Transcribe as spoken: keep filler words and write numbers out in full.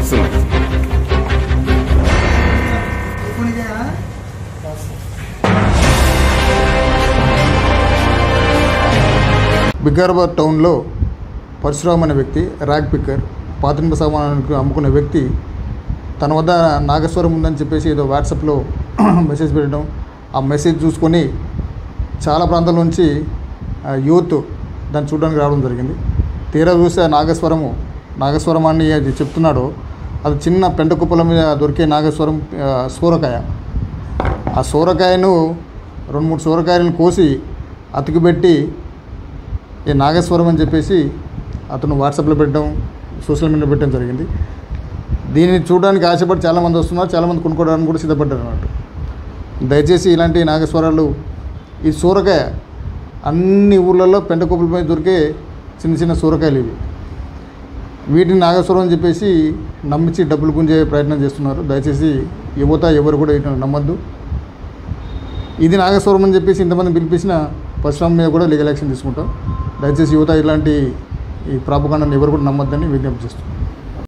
వస్తున్నాం. బికారాబాద్ టౌన్లో పరశురామ్ అనే వ్యక్తి ర్యాగ్ పిక్కర్ పాత్రిక సామానానికి అమ్ముకునే వ్యక్తి తన వద్ద నాగస్వరం ఉందని చెప్పేసి ఏదో వాట్సాప్లో మెసేజ్ పెట్టడం, ఆ మెసేజ్ చూసుకొని చాలా ప్రాంతాల నుంచి యూత్ దాన్ని చూడడానికి రావడం జరిగింది. తీరా చూస్తే ఆ నాగస్వరము నాగస్వరం అని అది చెప్తున్నాడో అది చిన్న పెంట కుప్పల మీద దొరికే నాగస్వరం సూరకాయ. ఆ సూరకాయను రెండు మూడు సూరకాయలను కోసి అతికిపెట్టి ఈ నాగస్వరం అని చెప్పేసి అతను వాట్సాప్లో పెట్టడం, సోషల్ మీడియాలో పెట్టడం జరిగింది. దీన్ని చూడడానికి ఆశపడి చాలామంది వస్తున్నారు, చాలామంది కొనుక్కోవడానికి కూడా సిద్ధపడ్డారు అన్నట్టు. దయచేసి ఇలాంటి నాగస్వరాలు, ఈ సూరకాయ అన్ని ఊళ్ళల్లో పెంట కుప్పల మీద దొరికే చిన్న చిన్న సూరకాయలు ఇవి. వీటిని నాగస్వరం అని చెప్పేసి నమ్మించి డబ్బులు గుంజే ప్రయత్నం చేస్తున్నారు. దయచేసి యువత ఎవరు కూడా వీటిని నమ్మద్దు. ఇది నాగస్వరం అని చెప్పేసి ఇంతమంది పిలిపించిన పరశురామ్ మీద కూడా లీగల్ యాక్షన్ తీసుకుంటాం. దయచేసి యువత ఇలాంటి ఈ ప్రాపగాండాను ఎవరు కూడా నమ్మొద్దని విజ్ఞప్తి చేస్తున్నాం.